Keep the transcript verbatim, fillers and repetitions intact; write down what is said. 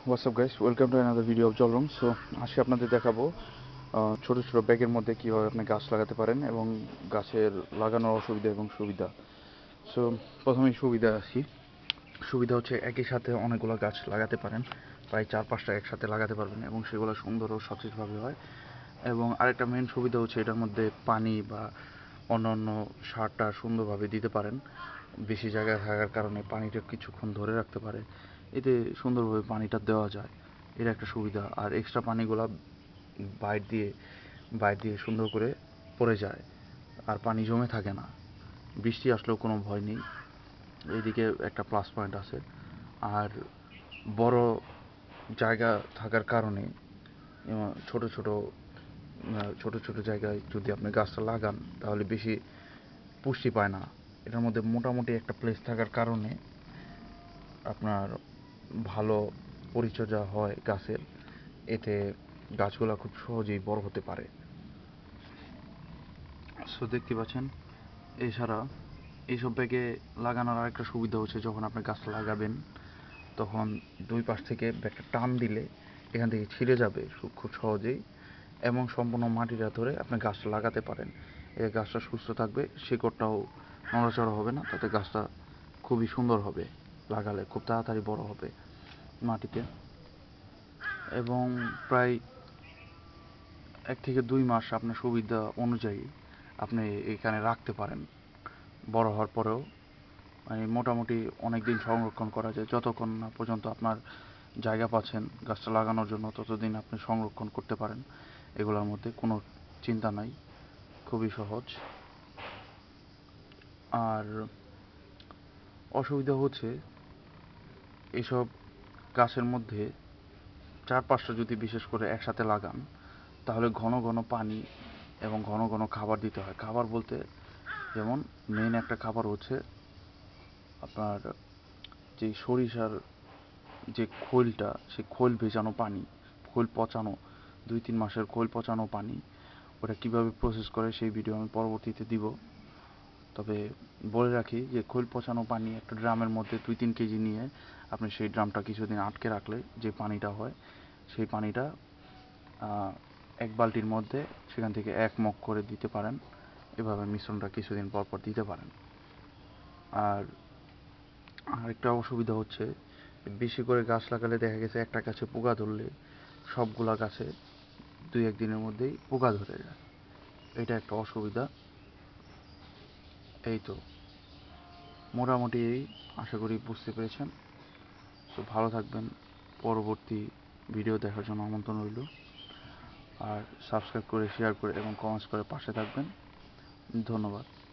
WhatsApp guys, welcome to another video of জলরং। So আজকে আপনাদের দেখাবো আহ, ছোট ছোট ব্যাগের মধ্যে কীভাবে আপনি গাছ লাগাতে পারেন এবং গাছের লাগানোর অসুবিধা এবং সুবিধা। সো প্রথমেই সুবিধা আসি। সুবিধা হচ্ছে একই সাথে অনেকগুলো গাছ লাগাতে পারেন, প্রায় চার পাঁচটা একসাথে লাগাতে পারবেন এবং সেগুলো সুন্দর ও সতেজভাবে হয়। এবং আরেকটা মেন সুবিধা হচ্ছে এটার মধ্যে পানি বা অন্যান্য সারটা সুন্দরভাবে দিতে পারেন। বেশি জায়গায় থাকার কারণে পানিটা কিছুক্ষণ ধরে রাখতে পারে, এতে সুন্দরভাবে পানিটা দেওয়া যায়। এর একটা সুবিধা। আর এক্সট্রা পানিগুলা বাইর দিয়ে বাইর দিয়ে সুন্দর করে পড়ে যায়, আর পানি জমে থাকে না। বৃষ্টি আসলেও কোনো ভয় নেই। এইদিকে একটা প্লাস পয়েন্ট আছে। আর বড় জায়গা থাকার কারণে ছোট ছোট ছোট ছোট জায়গায় যদি আপনি গাছটা লাগান তাহলে বেশি পুষ্টি পায় না। এটার মধ্যে মোটামুটি একটা প্লেস থাকার কারণে আপনার ভালো পরিচর্যা হয় গাছের। এতে গাছগুলা খুব সহজেই বড় হতে পারে। সো দেখতে পাচ্ছেন। এছাড়া এইসব ব্যাগে লাগানোর আরেকটা সুবিধা হচ্ছে, যখন আপনি গাছ লাগাবেন তখন দুই পাশ থেকে ব্যাগটা টান দিলে এখান থেকে ছিঁড়ে যাবে খুব সহজেই, এবং সম্পূর্ণ মাটিটা ধরে আপনি গাছটা লাগাতে পারেন। এতে গাছটা সুস্থ থাকবে, শিকড়টাও নড়াচড়া হবে না, তাতে গাছটা খুবই সুন্দর হবে। লাগালে খুব তাড়াতাড়ি বড় হবে মাটিতে, এবং প্রায় এক থেকে দুই মাস আপনার সুবিধা অনুযায়ী আপনি এখানে রাখতে পারেন। বড় হওয়ার পরেও মানে মোটামুটি অনেক দিন সংরক্ষণ করা যায়। যতক্ষণ না পর্যন্ত আপনার জায়গা পাচ্ছেন গাছটা লাগানোর জন্য, ততদিন আপনি সংরক্ষণ করতে পারেন। এগুলোর মধ্যে কোনো চিন্তা নাই, খুবই সহজ। আর অসুবিধা হচ্ছে এসব গাছের মধ্যে চার পাঁচটা যদি বিশেষ করে একসাথে লাগান তাহলে ঘন ঘন পানি এবং ঘন ঘন খাবার দিতে হয়। খাবার বলতে যেমন মেইন একটা খাবার হচ্ছে আপনার যে সরিষার যে খোলটা, সেই খোল ভেজানো পানি, খোল পচানো, দুই তিন মাসের খোল পচানো পানি। ওটা কীভাবে প্রসেস করে সেই ভিডিও আমি পরবর্তীতে দিব। তবে বলে রাখি যে খোল পচানো পানি একটা ড্রামের মধ্যে দুই তিন কেজি নিয়ে আপনি সেই ড্রামটা কিছুদিন আটকে রাখলে যে পানিটা হয়, সেই পানিটা এক বালতির মধ্যে সেখান থেকে এক মগ করে দিতে পারেন। এভাবে মিশ্রণটা কিছুদিন পর পর দিতে পারেন। আর আরেকটা অসুবিধা হচ্ছে, বেশি করে গাছ লাগালে দেখা গেছে একটা গাছে পোকা ধরলে সবগুলা গাছে দুই এক দিনের মধ্যেই পোকা ধরে যায়। এটা একটা অসুবিধা। এই তো মোটামুটি এই, আশা করি বুঝতে পেরেছেন। তো ভালো থাকবেন। পরবর্তী ভিডিও দেখার জন্য আমন্ত্রণ রইল। আর সাবস্ক্রাইব করে, শেয়ার করে এবং কমেন্টস করে পাশে থাকবেন। ধন্যবাদ।